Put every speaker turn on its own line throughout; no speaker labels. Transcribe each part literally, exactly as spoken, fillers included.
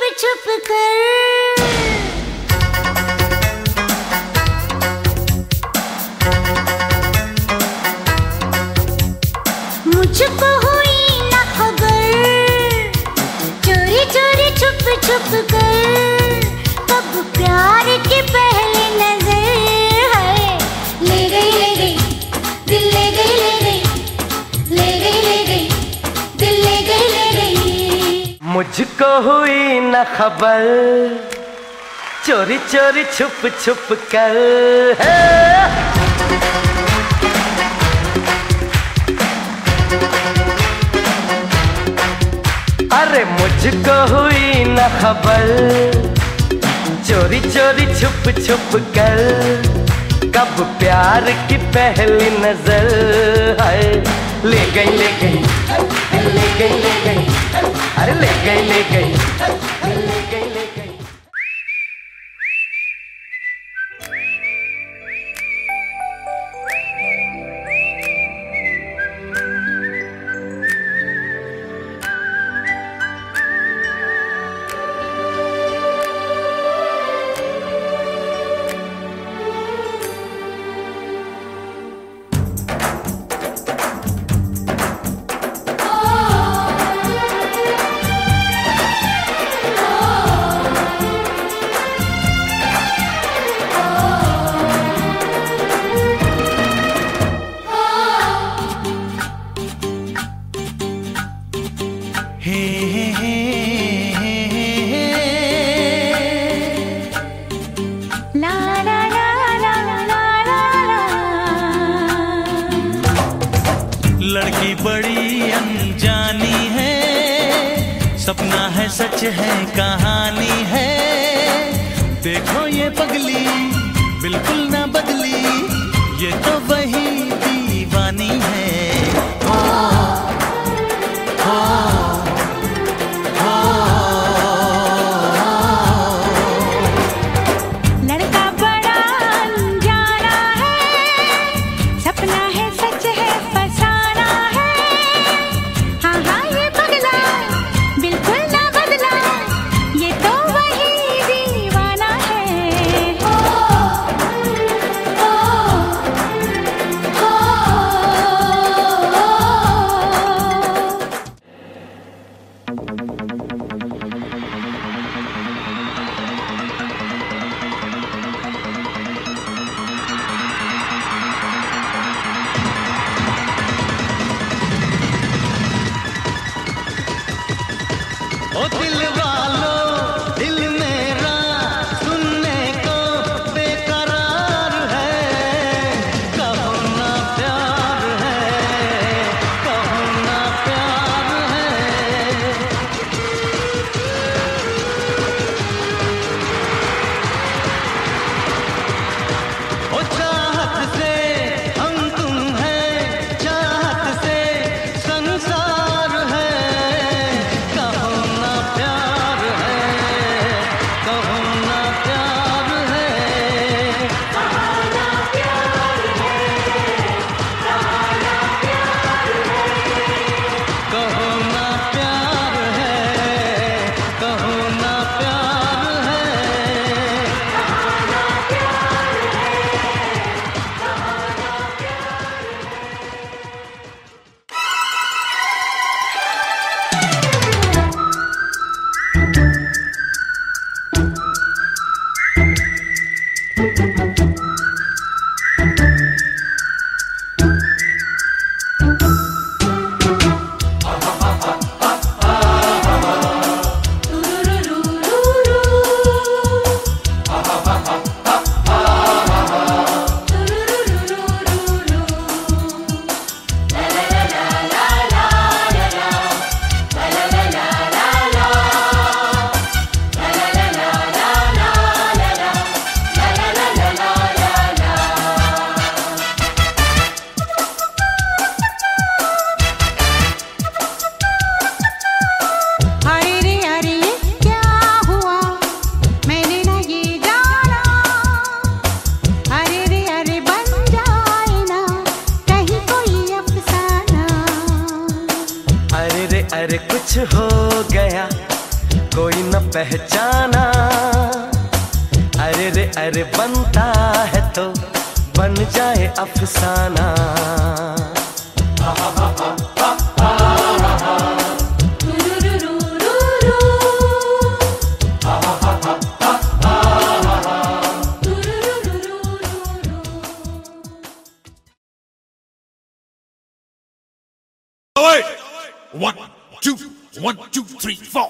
छुप कर। मुझको हुई ना खबर, चोरी चोरी छुप छुप कर, कब प्यार की पहली नजर है। ले गई ले गई दिल, ले गई ले गई, ले गई ले गई दिल, ले गई ले गई।
मुझको हुई न खबर, चोरी चोरी छुप छुप कर है। अरे मुझको हुई न खबर, चोरी चोरी छुप छुप कर, कब प्यार की पहली नजर है। ले गई ले गई, ले गई ले गई, अरे ले गई ले गई, ले गई ले गई।
लड़की बड़ी अनजानी है, सपना है सच है कहानी है। देखो ये पगली बिल्कुल ना बदली, ये तो वही दीवानी है। हो, हो, हो,
लड़का बड़ा अनजाना है, सपना है सच है फसाना है। हाँ हाँ ये पगला बिल्कुल ना बदला, ये तो वही दीवाना है। हो, हो, हो,
पहचाना। अरे रे अरे बनता है तो बन जाए अफसाना।
One, two, one, two, three, four.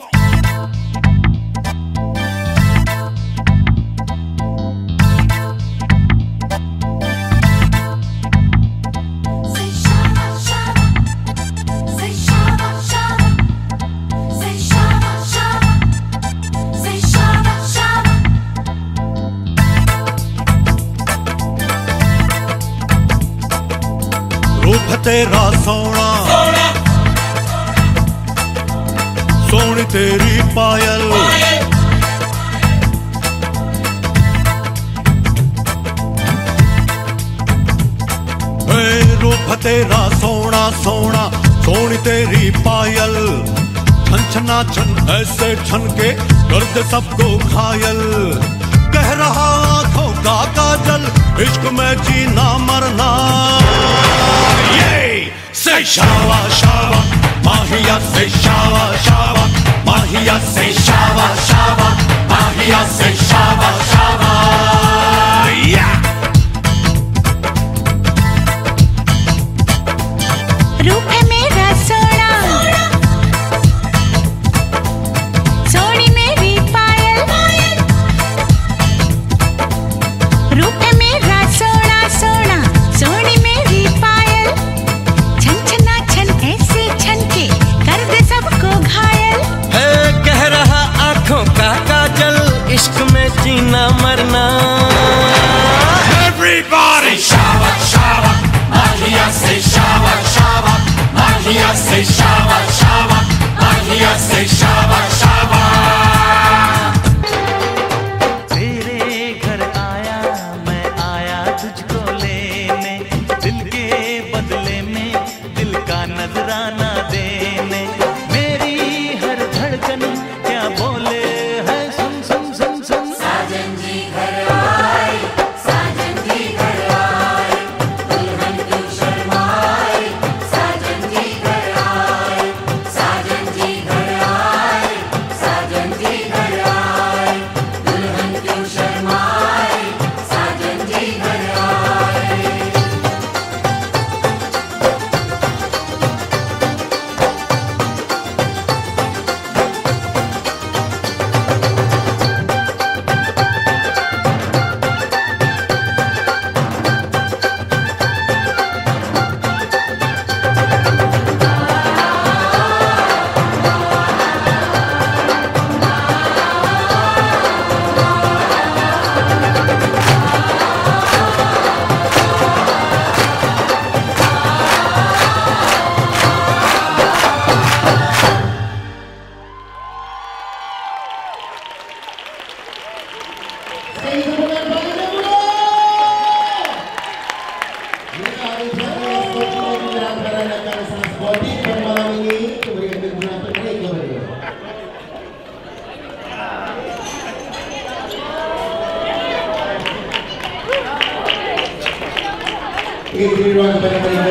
रूप तेरा सोना सोनी तेरी पायल, हे रूप तेरा सोना सोना सोनी तेरी पायल। छन छना छन ऐसे छन के कर दे सबको घायल। कह रहा आंखों का काजल इश्क में जीना मरना। ये से शावा शावा माहिया से शावा शावा माहिया से शावा शावा माहिया से शावा शावा। या
रूप है मेरा सोना सोनी मेरी पायल। रूप है मेरा सोना सोना सोनी मेरी पायल। छन छना छन ऐसे छन के कर दे सबको घायल।
है कह रहा आंखों का काजल इश्क में जीना मरना।
Everybody शावा शावा माहिया से शावा शावा माहिया से शावा शावा माहिया से शावा शावा।
तेरे घर आया मैं आया तुझको लेने, दिल के बदले में दिल का नजराना देने। मेरी हर धड़कन क्या बोले है सुन सुन सुन सुन।
साजन जी घर आए, साजन जी घर आए, दुल्हन क्यों शर्माए। साजन जी घर आए, साजन जी घर आए, साजन जी घर आए, दुल्हन क्यों शर्माए। साजन जी घर आए।
Ini ruang kepada mereka